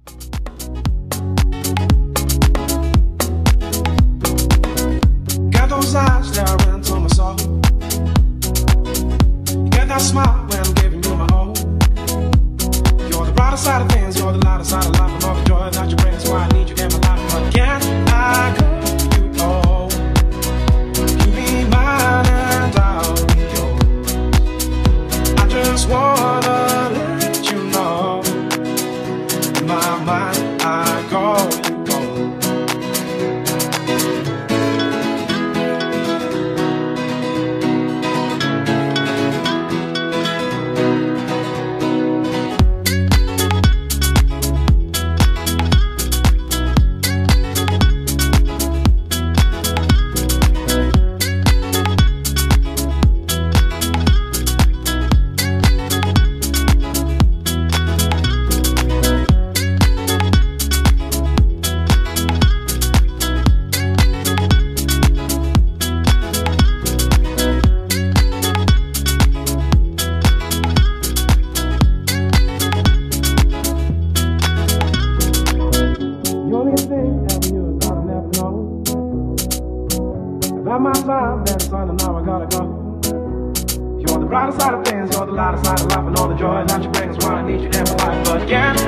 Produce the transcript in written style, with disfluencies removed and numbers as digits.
Got those eyes staring into my soul. You get that smile when I'm giving you my all. You're the brighter side of things, you're the lighter side of life, and all the joy that you bring is why I need you in my life. But can I go you all? You be mine and I'll be yours. I just wanna let you know, in my mind I call you home. About my vibe, man, son, and now I gotta go. You're the brighter side of things, you're the lighter side of life, and all the joy that you bring is why I need you in my life. But can